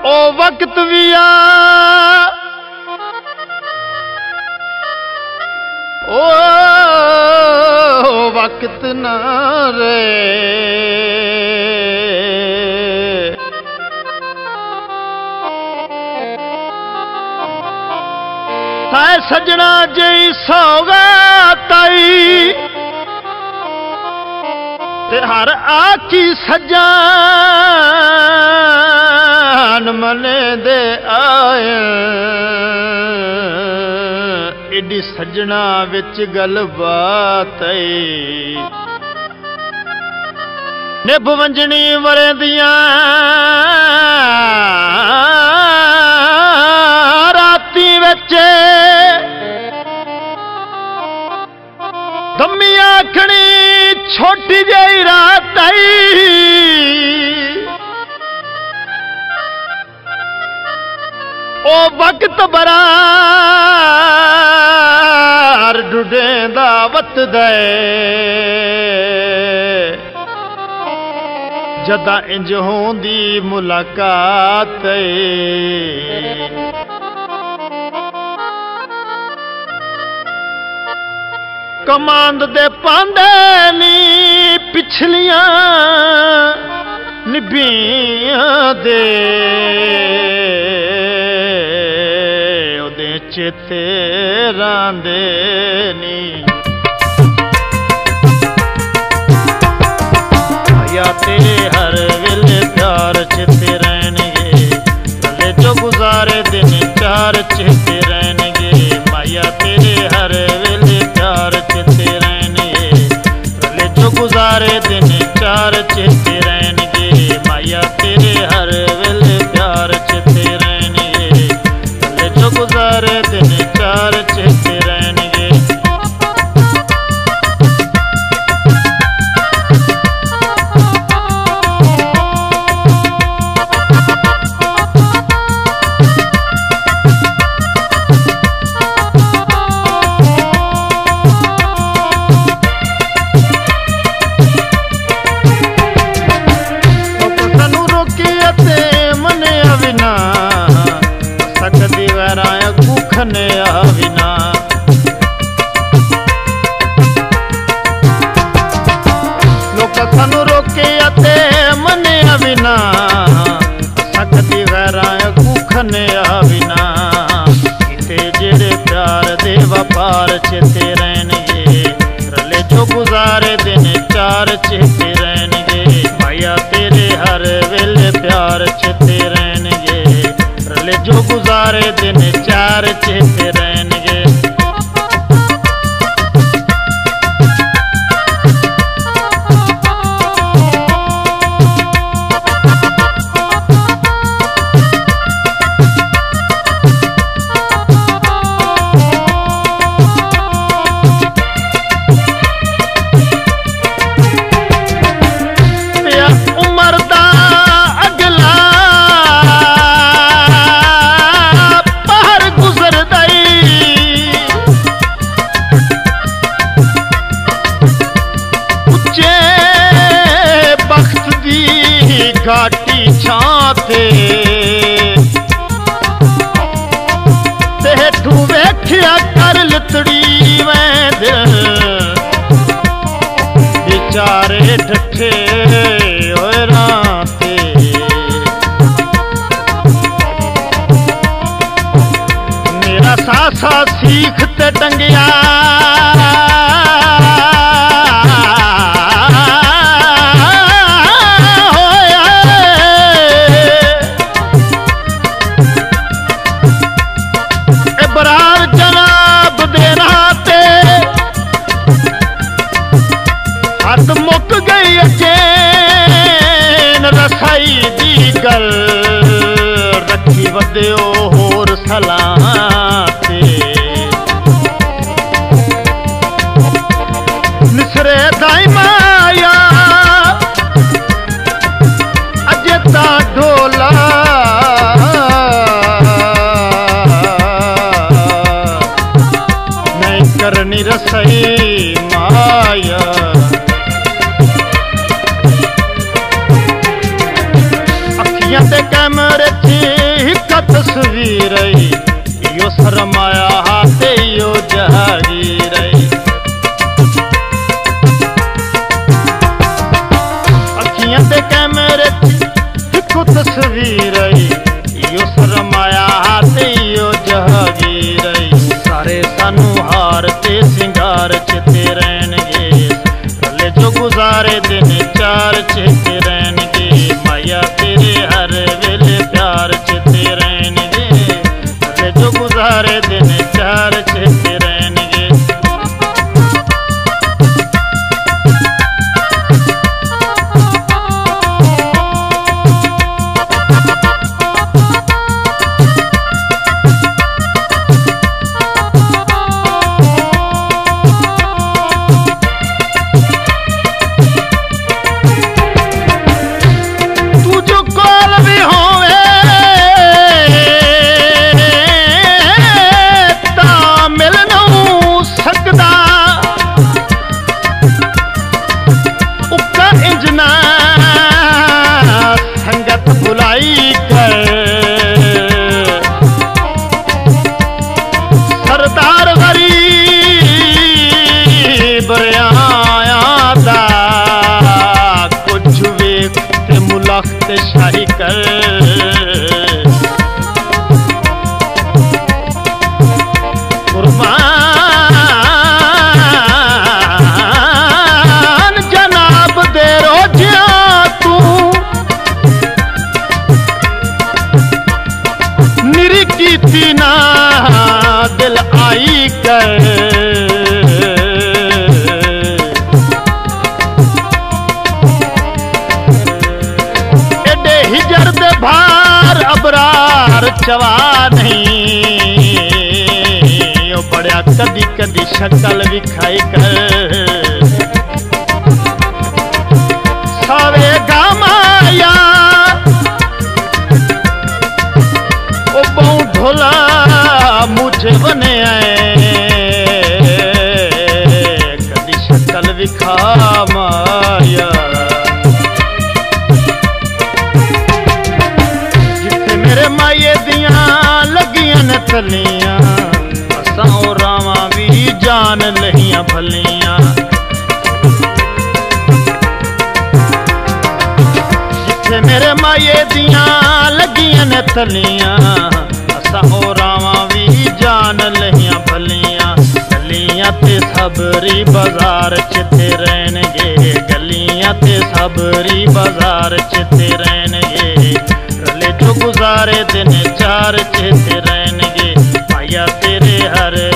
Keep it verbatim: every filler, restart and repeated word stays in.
ओ वक्त भी आ ओ वक्त न रे थाए सजना जी सौगाताई ते हर आकी सजान मने दे आए एडी सजना विच गलबात निभ वंजनी वरे दियां राती विच दम्मी आखनी छोटी जही रात आई ओ वक्त बरार डुडे दावत दे जदा इंज होंदी मुलाकात कमांद दे पांदे नी पिछलियां निभियां दे ओदे चेते रांदे नी आया तेरे हर वेले प्यार चेते रहनगे भले जो गुजारे दिन चार चेते रहनगे माया तेरे हर वेले प्यार चेते रहनगे भले जो गुजारे दिन चार चेते रहनगे माया तेरे हर वेले प्यार चेते रहनगे भले जो गुजारे दिन चार चेते रहनगे खने आविना लोक सानू रोके आते मने आविना सकती गैरां कुखने आविना इते जेड़े प्यार दे वपार चेते रहनगे रले जो गुजारे दिन चार चेते रहनगे माया तेरे हर वेले प्यार चेते रहनगे रले जो गुजारे दिन चार चेते रहनगे घाटी छाते तेठू वेख्या कर लतड़ी मैं दिल बेचारे ठठे होए राते मेरा सासा सीख ते टंगिया मुक गई अचेन रसाई दी गल रखी वधियो होर सलाते निसरे दाई माया अजे ता ढोला नहीं करनी रसाई माया ते कैमरे थे हिक तस्वीर यो सरमाया हाथे यो जहागीर अखियां ते कैमरे हिक तस्वीर यो सरमाया हाथे यो जहागीर सारे सानू हार ते सिंगार चिते रहणगे रले जो गुजारे दिन चार चिते रहणगे माया तेरे हर वेले प्यार चिते रहणगे रले जो गुजारे दिन चार चिते रहणगे सरदार गरीब रियाया दा कुछ वेख ते मुलाक़त शाही कर कुर्बान जनाब दे रोजिया तू निरी कीती ना दिल आई कर एडे हिजर दे भार अबरार चवा नहीं ओ बड़या कदी कदी शक्ल विखाई कर सावे गामाया ओ बहु ढोला मुझे बने आए कदी शक्ल विखा माया जिथे मेरे माये दियां लगियां न तलियां असां ओ रावां भी जान लहियां भलियां जिथे मेरे माये दियां लगियां न तलियां हो रावां भी जान लहियां भलियां गलियां ते सबरी बाजार चिते रहणगे गलियां ते सबरी बाजार चिते रहणगे रले जो गुजारे दिन चार चिते रहणगे माया तेरे हर